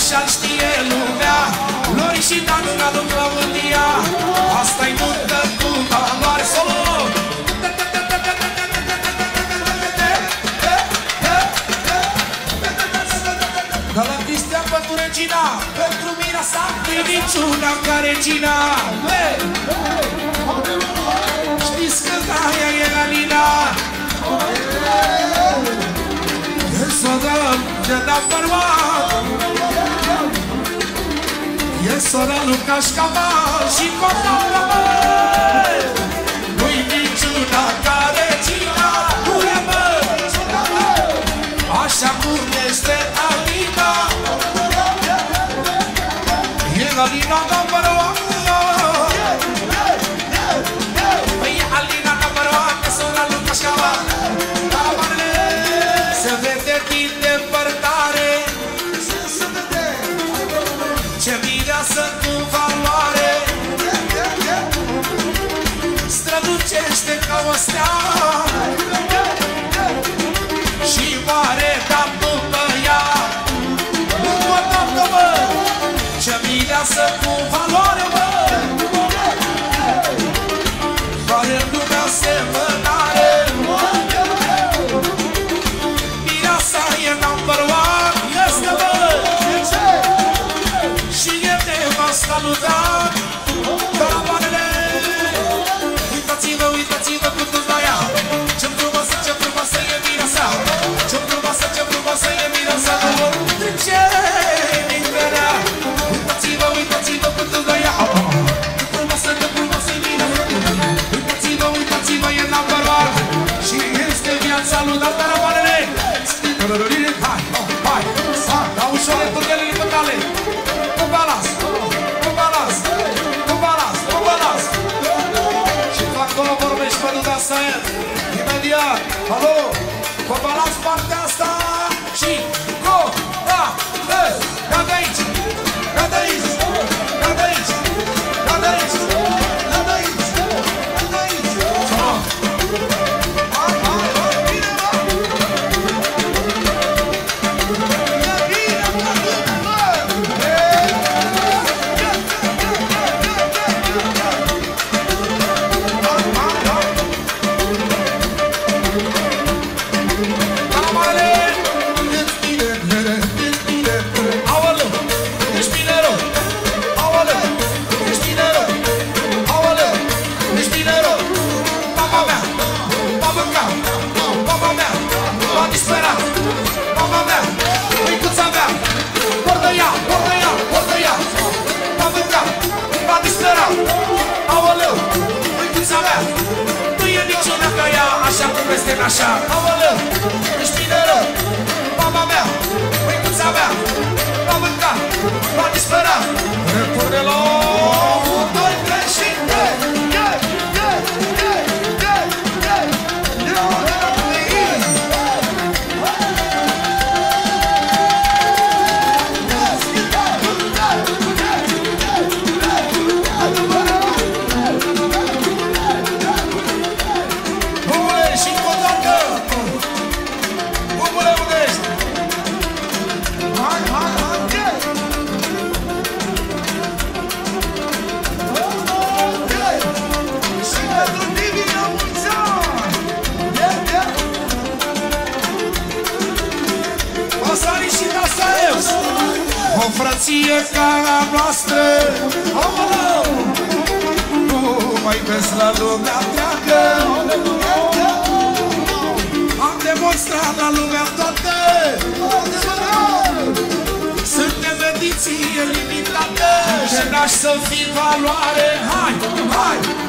așa-l știe lumea, Lori și Dan în aduc Claudia. Asta-i nuntă cu valoare, solo! Ca la Cristian pentru regina, pentru mine sa, e niciuna ca regina. Știți că aia e Alina. E să dăm de number one. E sora lui Cașcaval și Cotala, măi. Nu-i niciuna ca regina, ure, măi. Așa cum este Alina. E Alina number one. Păi e Alina number one, e sora lui Cașcaval. Se vede din depărtare, ce mireasă cu valoare, strălucește ca o stea și mare dar după ea. Încă o dată, mă, ce mireasă cu valoare, mă, care în lumea semănare. Mireasa e number one, este, mă, și e de salutat. Caravanele, uitați-vă, uitați-vă cu toți la ea. Ce frumoasă e Mireasa. Ce frumoasă e Mireasa. Nu vor trece nimeni. Uitați-vă, uitați-vă cu toți la ea. Ce frumoasă e Mireasa. Uitați-vă, uitați-vă, e number one. Și este viața lui Dan. Caravanele. Hai, hai, hai, la ușoare tot ele pe cale. Cu balans, cu balans, cu balans, cu balans. Și acolo vorbești pe duda asta e. Imediat, alo, cu balans partea asta. Și go, da, da de aici, da de aici, da de aici, da de aici, da de aici, da de aici. Așa cum este așa. Aoleu, ești bine rău. Mama mea, măicuța mea, m-a mâncat, m-a disperat. Repune la 1, 2, 3 și o frăție ca a noastră. Nu mai vezi la lumea întreagă. Am demonstrat la lumea toată. Suntem ediție limitată și n-aș să fii valoare. Hai, hai!